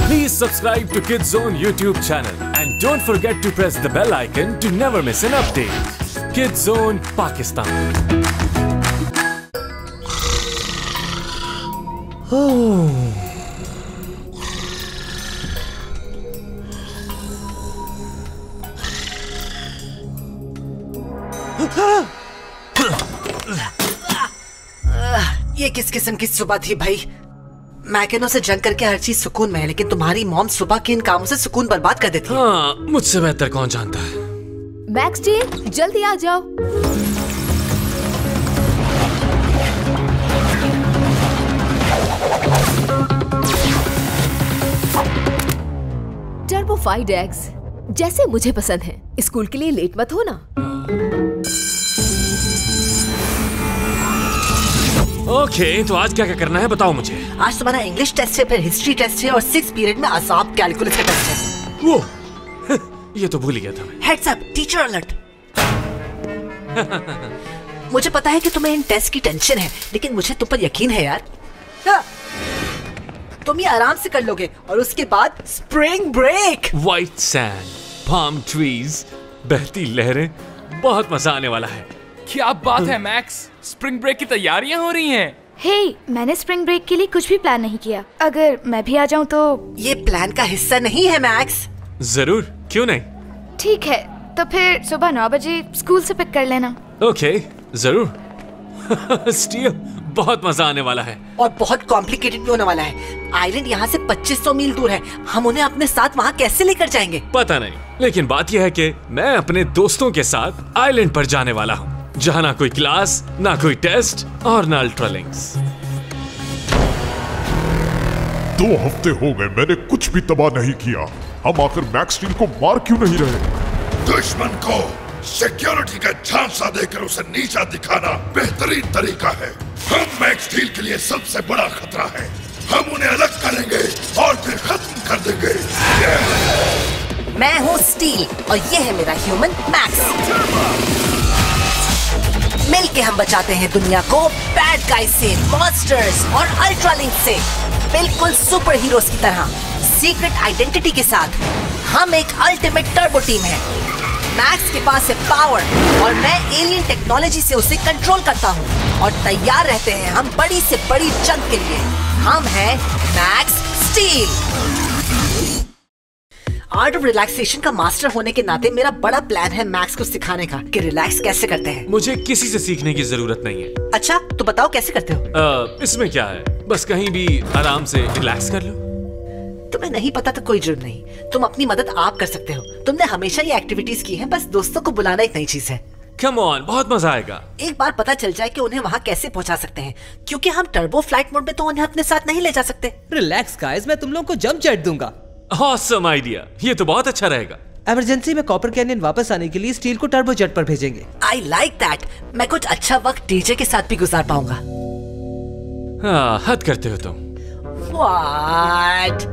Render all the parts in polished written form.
Please subscribe to Kids Zone YouTube channel and don't forget to press the bell icon to never miss an update. Kids Zone Pakistan. Oh. ये किस किस्म की सुबह थी भाई। Mechano से जंग करके हर चीज सुकून में है, लेकिन तुम्हारी मॉम सुबह के इन कामों से सुकून बर्बाद कर देती है। हाँ, मुझसे बेहतर कौन जानता है। मैक्स जी, जल्दी आ जाओ। टर्बोफाइड एग्स जैसे मुझे पसंद है। स्कूल के लिए लेट मत होना। ओके, तो आज क्या क्या करना है बताओ मुझे। आज तुम्हारा इंग्लिश टेस्ट है, फिर हिस्ट्री टेस्ट है और 6 पीरियड में असाब कैलकुलस का टेस्ट है। वो ये तो भूल ही गया था मैं। Heads up, teacher alert. मुझे पता है कि तुम्हें इन टेस्ट की टेंशन है, लेकिन मुझे तुम पर यकीन है यार। हाँ, तुम ये आराम से कर लोगे। और उसके बाद spring break. White sand, palm trees, बहती लहरें, बहुत मजा आने वाला है। क्या बात है मैक्स, स्प्रिंग ब्रेक की तैयारियां हो रही हैं। हे, मैंने स्प्रिंग ब्रेक के लिए कुछ भी प्लान नहीं किया। अगर मैं भी आ जाऊं तो। ये प्लान का हिस्सा नहीं है मैक्स। जरूर, क्यों नहीं। ठीक है, तो फिर सुबह 9 बजे स्कूल से पिक कर लेना। ओके, जरूर। स्टील, बहुत मजा आने वाला है। और बहुत कॉम्प्लिकेटेड भी होने वाला है। आइलैंड यहाँ से 2500 मील दूर है। हम उन्हें अपने साथ वहाँ कैसे लेकर जाएंगे? पता नहीं, लेकिन बात यह है कि मैं अपने दोस्तों के साथ आइलैंड पर जाने वाला हूँ, जहाँ ना कोई क्लास, ना कोई टेस्ट और ना अल्ट्रालिंक्स। 2 हफ्ते हो गए मैंने कुछ भी तबाह नहीं किया। हम आखिर मैक्स स्टील को मार क्यों नहीं रहे? दुश्मन को सिक्योरिटी का झांसा देकर उसे नीचा दिखाना बेहतरीन तरीका है। हम मैक्स स्टील के लिए सबसे बड़ा खतरा है। हम उन्हें अलग करेंगे और फिर खत्म कर देंगे। मैं हूँ स्टील और ये है मेरा ह्यूमन मैक्स। मिलके हम बचाते हैं दुनिया को बैड गाइज से, मॉन्स्टर्स और अल्ट्रालिंक से, बिल्कुल सुपर हीरोज की तरह, सीक्रेट आइडेंटिटी के साथ। हम एक अल्टीमेट टर्बो टीम है। मैक्स के पास है पावर और मैं एलियन टेक्नोलॉजी से उसे कंट्रोल करता हूँ। और तैयार रहते हैं हम बड़ी से बड़ी जंग के लिए। हम हैं Max steel. Art of relaxation का मास्टर होने के नाते मेरा बड़ा प्लान है मैक्स को सिखाने का कि रिलैक्स कैसे करते हैं। मुझे किसी से सीखने की जरूरत नहीं है। अच्छा, तो बताओ कैसे करते हो? इसमें क्या है, बस कहीं भी आराम से रिलैक्स कर लो। तुम्हें नहीं पता तो कोई जुर्म नहीं। तुम अपनी मदद आप कर सकते हो। तुमने हमेशा ये एक्टिविटीज की हैं, बस दोस्तों को बुलाना एक नई चीज है। कम ऑन, बहुत मजा आएगा। एक बार पता चल जाए कि उन्हें वहाँ कैसे पहुँचा सकते हैं, क्योंकि हम टर्बो फ्लाइट मोड में तो उन्हें अपने साथ नहीं ले जा सकते। रिलैक्स गाइस, मैं तुम लोगों को जंप जेट दूंगा। ऑसम आइडिया, ये तो बहुत अच्छा रहेगा। इमरजेंसी में कॉपर कैनियन वापस आने के लिए स्टील को टर्बो जेट पर भेजेंगे। I like that. मैं कुछ अच्छा वक्त डीजे के साथ भी गुजार पाऊंगा। हाँ, हद करते हो तुम। What?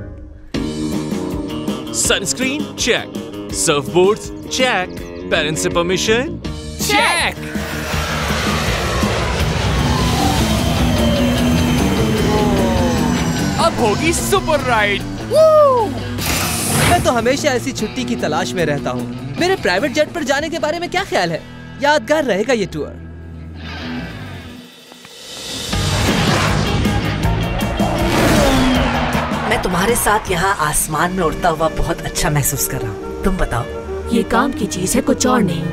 Sunscreen check, surfboards check, parents से परमिशन चेक। अब होगी सुपर राइड। मैं तो हमेशा ऐसी छुट्टी की तलाश में रहता हूँ। मेरे प्राइवेट जेट पर जाने के बारे में क्या ख्याल है? यादगार रहेगा ये टूर। मैं तुम्हारे साथ यहाँ आसमान में उड़ता हुआ बहुत अच्छा महसूस कर रहा हूँ। तुम बताओ। ये काम की चीज है, कुछ और नहीं।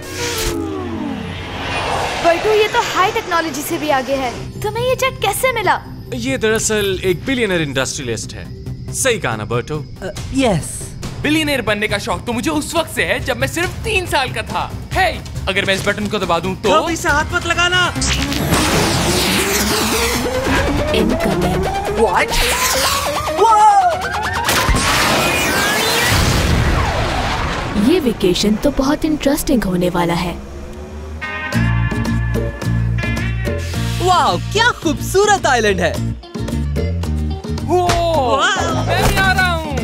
बल्टू, ये तो हाई टेक्नोलॉजी से भी आगे है। तुम्हें ये जेट कैसे मिला? ये दरअसल एक बिलियनर इंडस्ट्रियलिस्ट है। सही कहा ना बर्टो? यस। बिलियनर बनने का शौक तो मुझे उस वक्त से है जब मैं सिर्फ 3 साल का था। हे, अगर मैं इस बटन को दबा दूं तो इसे हाथ मत लगाना। इनकमिंग। What? ये वेकेशन तो बहुत इंटरेस्टिंग होने वाला है। वाह, क्या खूबसूरत आइलैंड है। मैं भी आ रहा हूँ।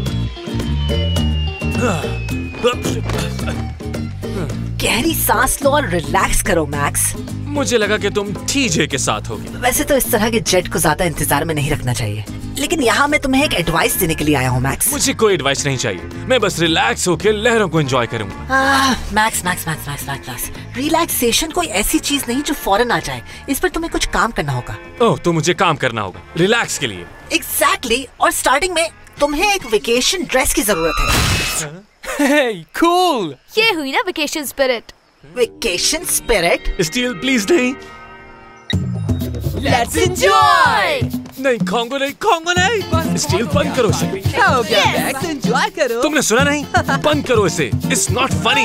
गहरी सांस लो और रिलैक्स करो मैक्स। मुझे लगा कि तुम टीजे के साथ होगी। वैसे तो इस तरह के जेट को ज्यादा इंतजार में नहीं रखना चाहिए। लेकिन यहाँ मैं तुम्हें एक एडवाइस देने के लिए आया हूँ मैक्स। मुझे कोई एडवाइस नहीं चाहिए, मैं बस रिलैक्स होकर लहरों को एंजॉय करूंगा। Max Max Max Max Max relaxation कोई ऐसी चीज नहीं जो फौरन आ जाए, इस पर तुम्हें कुछ काम करना होगा। ओह, तो मुझे काम करना होगा रिलैक्स के लिए। एग्जैक्टली, और स्टार्टिंग में तुम्हें एक वेकेशन ड्रेस की जरूरत है। Hey, cool! ये हुई ना vacation spirit. Vacation spirit? Steel please नहीं। Let's enjoy! नहीं खाऊंगा, नहीं खाऊंगा, नहीं। स्टील बंद करो इसे। क्या हो गया मैक्स? एंजॉय करो। तुमने सुना नहीं? बंद करो इसे। It's not funny।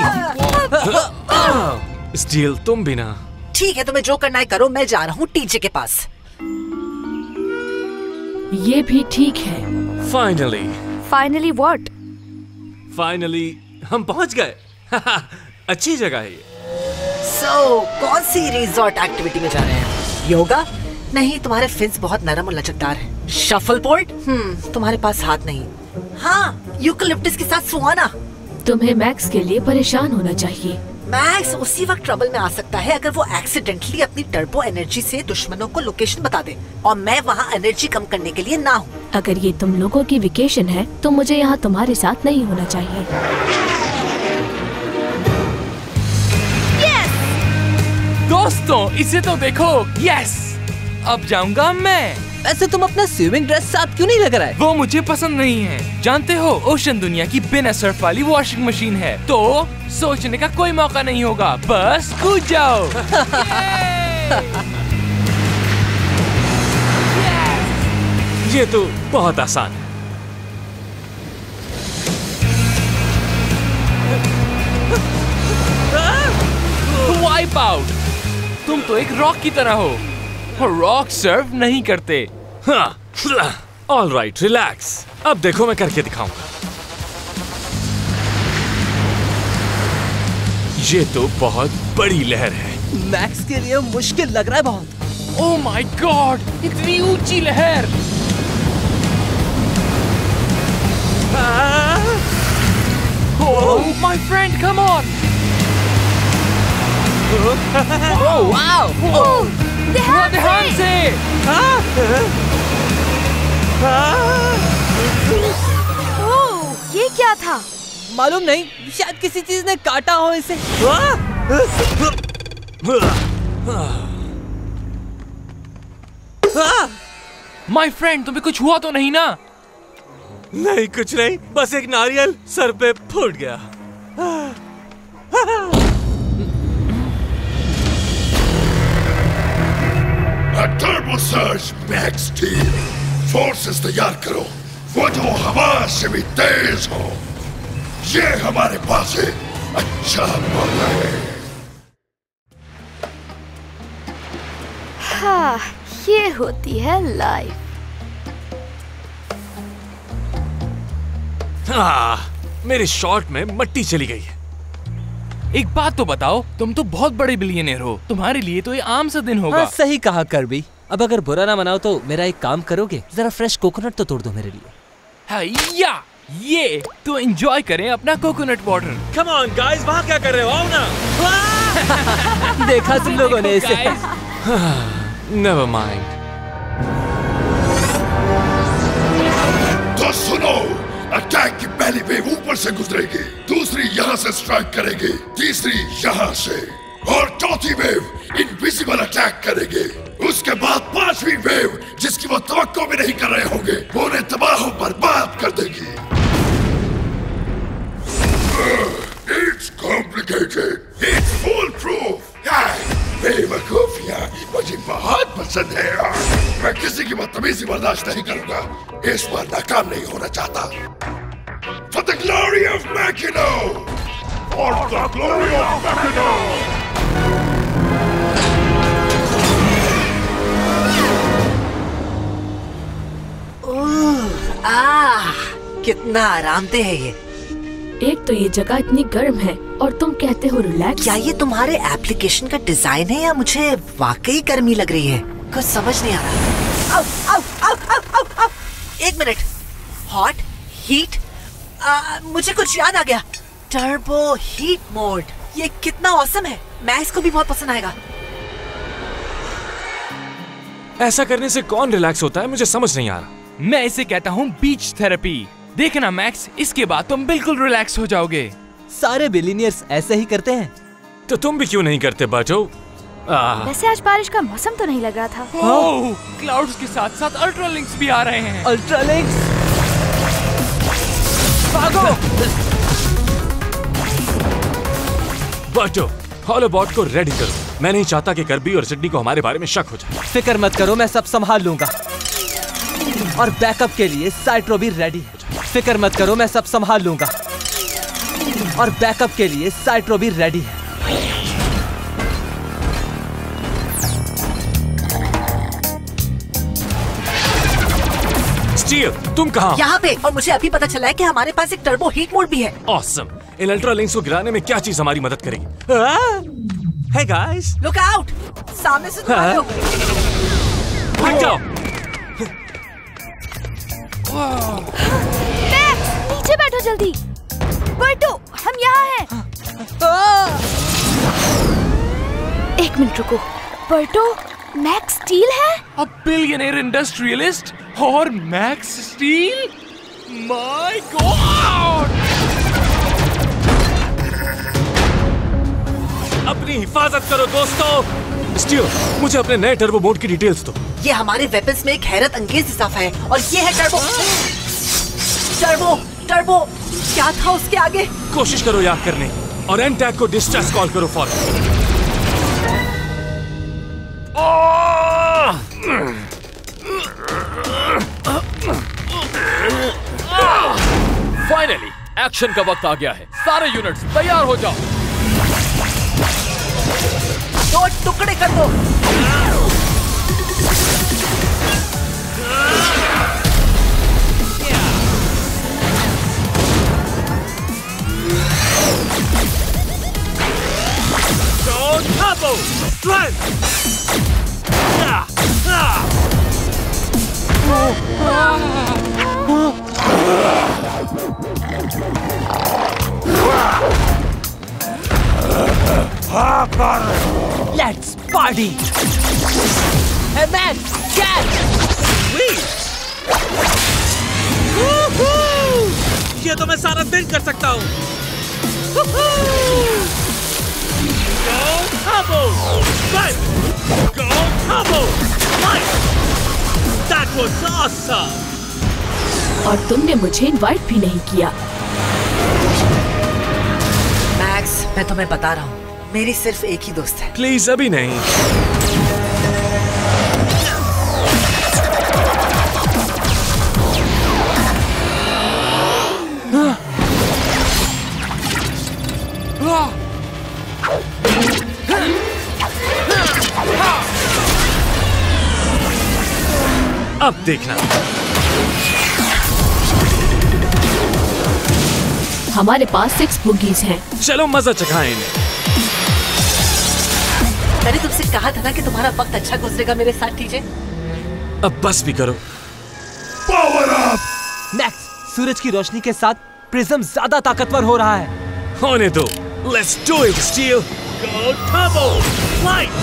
स्टील तुम भी ना। ठीक है, तुम्हें जो करना है करो, मैं जा रहा हूँ टीचर के पास। ये भी ठीक है। Finally what? फाइनली हम पहुंच गए। अच्छी जगह है ये। कौन सी रिजॉर्ट एक्टिविटी में जा रहे हैं? योगा? नहीं, तुम्हारे फिन्स बहुत नरम और लचकदार हैं। Shuffle board? तुम्हारे पास हाथ नहीं। हाँ, यूकलिप्टस के साथ सुहाना। तुम्हें मैक्स के लिए परेशान होना चाहिए। मैक्स उसी वक्त ट्रबल में आ सकता है अगर वो एक्सीडेंटली अपनी टर्बो एनर्जी से दुश्मनों को लोकेशन बता दे, और मैं वहाँ एनर्जी कम करने के लिए ना हूँ। अगर ये तुम लोगों की वेकेशन है तो मुझे यहाँ तुम्हारे साथ नहीं होना चाहिए। दोस्तों, इसे तो देखो। यस, अब जाऊंगा मैं। ऐसे तुम अपना स्विमिंग ड्रेस साथ क्यों नहीं लगा रहा है? वो मुझे पसंद नहीं है। जानते हो, ओशन दुनिया की बिना सर्फ वाली वॉशिंग मशीन है, तो सोचने का कोई मौका नहीं होगा, बस कूद जाओ। ये तो बहुत आसान है। Wipe out. तुम तो एक रॉक की तरह हो, और रॉक सर्व नहीं करते। All right, relax. अब देखो मैं करके दिखाऊंगा। ये तो बहुत बड़ी लहर है। मैक्स के लिए मुश्किल लग रहा है बहुत। ओह माय गॉड, इतनी ऊंची लहर। Oh my friend, come on. Oh wow! ध्यान से। ओह, ये क्या था? मालूम नहीं, शायद किसी चीज ने काटा हो इसे। माय फ्रेंड, तुम्हें कुछ हुआ तो नहीं ना? नहीं, कुछ नहीं, बस एक नारियल सर पे फूट गया। Turbo surge Max steel, forces तैयार करो, वो जो हवा से भी तेज हो। ये हमारे पास है अच्छा मौका है। हाँ, ये होती है लाइफ। मेरे शॉट में मट्टी चली गई है। एक बात तो बताओ, तुम तो बहुत बड़े बिलियनर हो, तुम्हारे लिए तो ये आम सा दिन होगा। हाँ, सही कहा कर्बी। अब अगर बुरा ना मनाओ तो मेरा एक काम करोगे, जरा फ्रेश कोकोनट तो तोड़ दो मेरे लिए। या ये तो एंजॉय करें अपना coconut water. Come on guys, वहाँ क्या कर रहे हो? आओ ना। देखा तुम लोगों ने इसे। Never mind. तो सुनो, अटैक की पहली वेव ऊपर से गुजरेगी, दूसरी यहाँ से स्ट्राइक करेगी, तीसरी यहाँ से, और चौथी वेव इनविजिबल अटैक करेगी। उसके बाद पांचवी वेव, जिसकी वो तवक्को भी नहीं कर रहे होंगे, वो उन्हें तबाह बर्बाद कर देगी। It's complicated. It's foolproof. बेवकूफियाँ मुझे बहुत पसंद है यार। मैं किसी की बदतमीजी बर्दाश्त नहीं करूंगा। इस बार नाकाम नहीं होना चाहता। For the glory of Makino! For the glory of Makino! कितना आरामदेह है ये। एक तो ये जगह इतनी गर्म है और तुम कहते हो रिलैक्स। क्या ये तुम्हारे एप्लीकेशन का डिजाइन है या मुझे वाकई गर्मी लग रही है? कुछ समझ नहीं आ रहा। आओ, आओ, आओ, आओ, आओ, आओ। एक मिनट। हॉट हीट, मुझे कुछ याद आ गया। टर्बो हीट मोड, ये कितना ऑसम है। मैक्स को भी बहुत पसंद आएगा। ऐसा करने से कौन रिलैक्स होता है, मुझे समझ नहीं आ रहा। मैं इसे कहता हूँ बीच थेरेपी। देखना मैक्स, इसके बाद तुम बिल्कुल रिलैक्स हो जाओगे। सारे बिलियनियर्स ऐसे ही करते हैं। तो तुम भी क्यों नहीं करते बाटो? वैसे आज बारिश का मौसम तो नहीं लग रहा था। ओह, क्लाउड्स के साथ साथ अल्ट्रा लिंक्स भी आ रहे हैं। अल्ट्रा लिंक्स, भागो! बाटो, हॉलोबॉट को रेडी करो। मैं नहीं चाहता कि कर्बी और सिडनी को हमारे बारे में शक हो जाए। फिक्र मत करो, मैं सब संभाल लूंगा। और बैकअप के लिए साइट्रो भी रेडी है। फिक्र मत करो, मैं सब संभाल लूंगा। और बैकअप के लिए साइट्रो भी रेडी है। स्टील, तुम कहाँ? यहाँ पे। और मुझे अभी पता चला है कि हमारे पास एक टर्बो हीट मोड भी है। ऑसम। इन अल्ट्रा लिंक्स को गिराने में क्या चीज हमारी मदद करेगी? Hey guys, look out! सामने से तुम्हारे हो। हट जाओ। मैक्स, नीचे बैठो जल्दी। बर्टो, हम यहाँ हैं। एक मिनट रुको। बर्टो, मैक्स स्टील है? अ बिलियनर इंडस्ट्रियलिस्ट और मैक्स स्टील? My God! अपनी हिफाजत करो दोस्तों। स्टील, मुझे अपने नए टर्बो मोड की डिटेल्स दो। ये हमारे वेपन्स में एक हैरत अंगेज इजाफा है और ये है टर्बो। टर्बो, टर्बो, क्या था उसके आगे? कोशिश करो याद करने की और एनटैग को डिस्ट्रेस कॉल करो फौरन। फाइनली एक्शन का वक्त आ गया है। सारे यूनिट्स तैयार हो जाओ। दो टुकड़े कर दो। Let's party! Hey man, catch! ये तो मैं सारा दिन कर सकता हूँ। Go Turbo! Right! Go Turbo! Right! That was awesome! और तुमने मुझे इनवाइट भी नहीं किया। मैक्स, मैं तुम्हें बता रहा हूँ, मेरी सिर्फ एक ही दोस्त है। प्लीज अभी नहीं। अब देखना। हमारे पास 6 बुगीज हैं। चलो मजा चखाएं इन्हें। मैंने तुमसे कहा था ना कि तुम्हारा वक्त अच्छा गुजरेगा मेरे साथ, टीजे। अब बस भी करो। Power up! मैक्स, सूरज की रोशनी के साथ प्रिज्म ज्यादा ताकतवर हो रहा है। होने दो। Let's do it, Steel. Go Turbo! Right!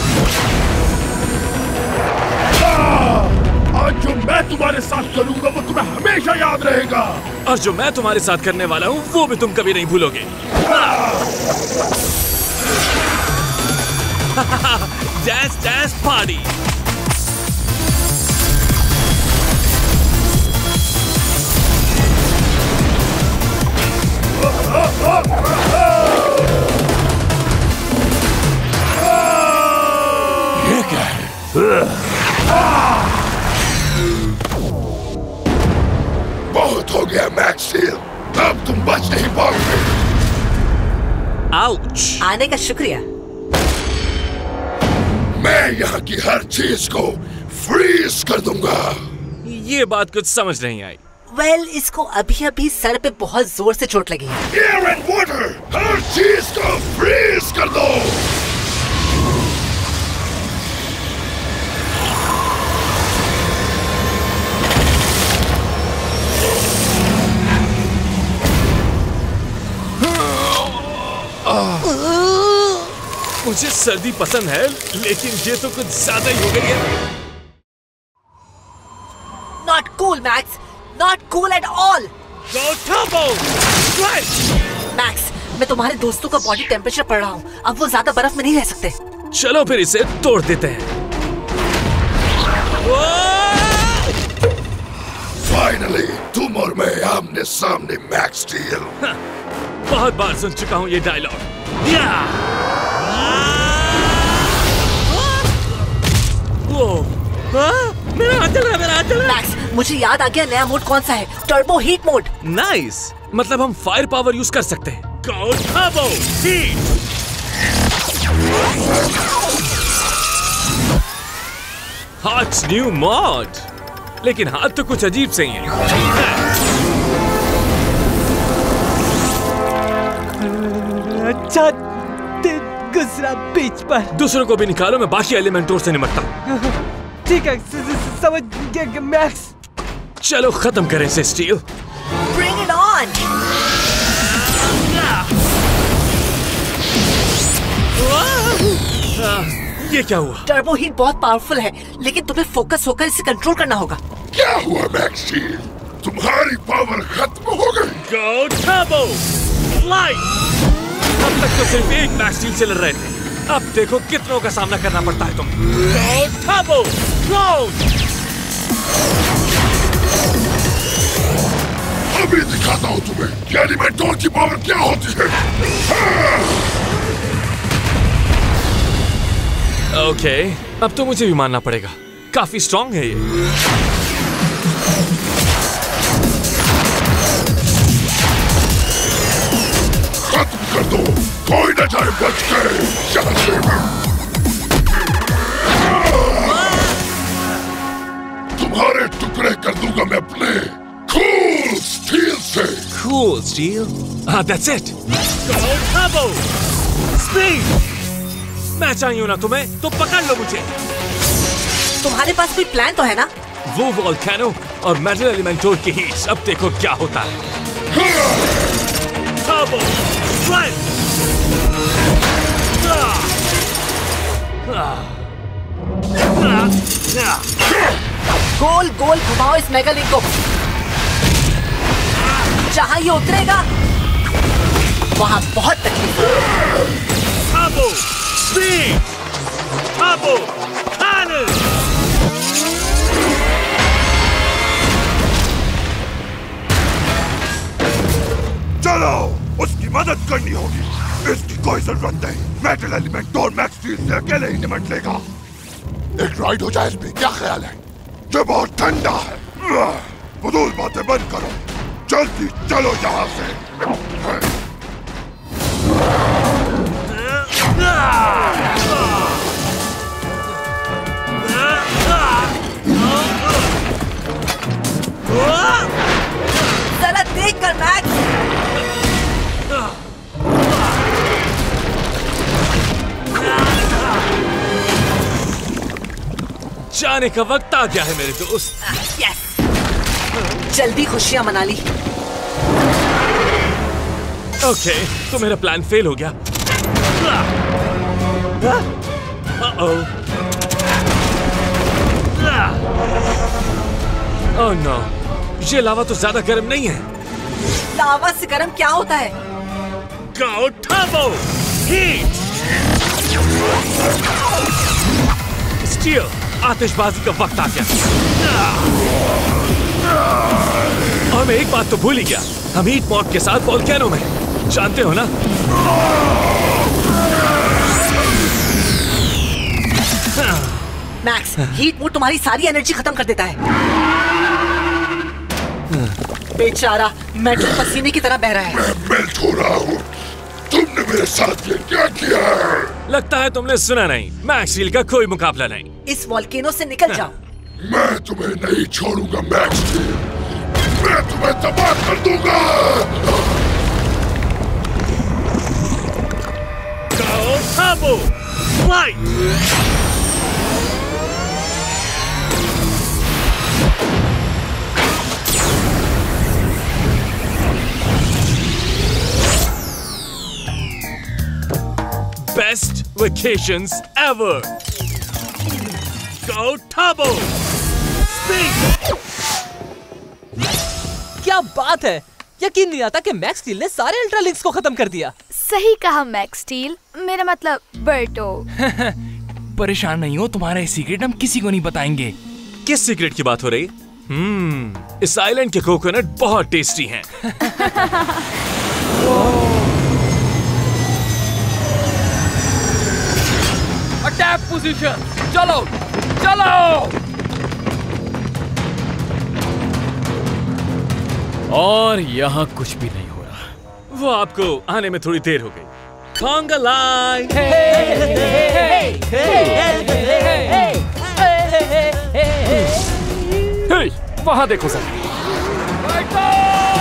आज जो मैं तुम्हारे साथ करूंगा वो तुम्हें हमेशा याद रहेगा। और जो मैं तुम्हारे साथ करने वाला हूँ वो भी तुम कभी नहीं भूलोगे। Dance, dance, party. बहुत हो गया मैक्स स्टील, अब तुम बच नहीं पाओगे। आउच! आने का शुक्रिया। मैं यहाँ की हर चीज को फ्रीज कर दूंगा। ये बात कुछ समझ नहीं आई। वेल, इसको अभी अभी सर पे बहुत जोर से चोट लगी है। एयर एंड वाटर, हर चीज को फ्रीज कर दो। मुझे सर्दी पसंद है, लेकिन ये तो कुछ ज्यादा ही हो गई है। Not cool. cool, Max. Not cool at all. Go turbo! Right! Max, मैं तुम्हारे दोस्तों का बॉडी टेम्परेचर पढ़ रहा हूँ। अब वो ज्यादा बर्फ में नहीं रह सकते। चलो फिर इसे तोड़ देते हैं। फाइनली तुम और मैं आमने सामने, मैक्स स्टील। बहुत बार सुन चुका हूँ ये डायलॉग। मेरा हाथ चल रहा है। मैक्स, मुझे याद आ गया नया मोड कौन सा है। Turbo heat mode. नाइस। मतलब हम फायर पावर यूज कर सकते हैं। Go turbo! Heat! Hot new mode. लेकिन हाथ तो कुछ अजीब से ही है। अच्छा गुजरा बीच पर। दूसरों को भी निकालो, मैं बाकी एलिमेंटोर से निपटता हूँ। ठीक है, समझ गया मैक्स। चलो खत्म करें इसे स्टील। Bring it on! ये क्या हुआ? टर्बो हीट बहुत पावरफुल है, लेकिन तुम्हें फोकस होकर इसे कंट्रोल करना होगा। क्या हुआ मैक्स स्टील? तुम्हारी पावर खत्म हो गई। Go turbo! Flight! अब तक तो सिर्फ एक मैक्स स्टील से लड़ रहे थे। अब देखो कितनों का सामना करना पड़ता है तुम्हें। Go turbo! Clone! अभी दिखाता हूँ तुम्हें कि एलिमेंटोर की पावर क्या होती है। ओके, अब तो मुझे भी मानना पड़ेगा, काफी स्ट्रॉन्ग है ये। खत्म कर दो, कोई न जाए बच के। तुम्हारे टुकड़े कर दूंगा मैं अपने कूल स्टील से। Cool steel? That's it. Go turbo! Speed! मैं चाहिए हूँ ना तुम्हें, तो पकड़ लो मुझे। तुम्हारे पास कोई प्लान तो है ना? वो वोल्केनो और मेटल एलिमेंटोर की हीट, अब देखो क्या होता है। Turbo! Right! गोल गोल घुमाओ इस मेगालिंक को। जहाँ ये उतरेगा वहाँ बहुत तकलीफ है। Turbo! Speed! Turbo! Cannon! चलो, उसकी मदद करनी होगी। इसकी कोई जरूरत नहीं। मेटल एलिमेंटोर मैक्स स्टील से अकेले ही निपट लेगा। एक राइड हो जाए इसमें, क्या ख्याल है? ये बहुत ठंडा है। फजूल बातें बंद करो, जल्दी चलो यहाँ से। जरा देख कर मैक्स। जाने का वक्त आ गया है मेरे दोस्त। यस, जल्दी खुशियां मना ली। ओके, तो मेरा प्लान फेल हो गया। ओह नो, ये लावा तो ज्यादा गर्म नहीं है। लावा से गर्म क्या होता है? Go turbo! Heat! स्टील, आतिशबाजी का वक्त आ गया। और मैं एक बात तो भूल ही गया, हम हीट मॉड के साथ वोल्केनो में, जानते हो ना? मैक्स, हीट मोड तुम्हारी सारी एनर्जी खत्म कर देता है। बेचारा मेटल पसीने की तरह बह रहा है। मैं मेल्ट हो रहा हूँ। तुमने मेरे साथ ये क्या किया है? लगता है तुमने सुना नहीं, मैक्स स्टील का कोई मुकाबला नहीं। इस वोल्केनो से निकल जाओ। मैं तुम्हें नहीं छोड़ूंगा मैक्स स्टील। मैं तुम्हें तबाह कर दूंगा। Go turbo! Flight! Best vacations ever. Go turbo! Speed! क्या बात है, यकीन नहीं आता कि मैक्स स्टील ने सारे अल्ट्रालिंक्स को खत्म कर दिया। सही कहा मैक्स स्टील, मेरा मतलब बर्टो। परेशान नहीं हो, तुम्हारा ये सीक्रेट हम किसी को नहीं बताएंगे। किस सीक्रेट की बात हो रही? इस आइलैंड के कोकोनट बहुत टेस्टी हैं। अटैक पोजीशन, चलो चलो। और यहाँ कुछ भी नहीं हो रहा। वो आपको आने में थोड़ी देर हो गई। Conga line! वहाँ देखो सर।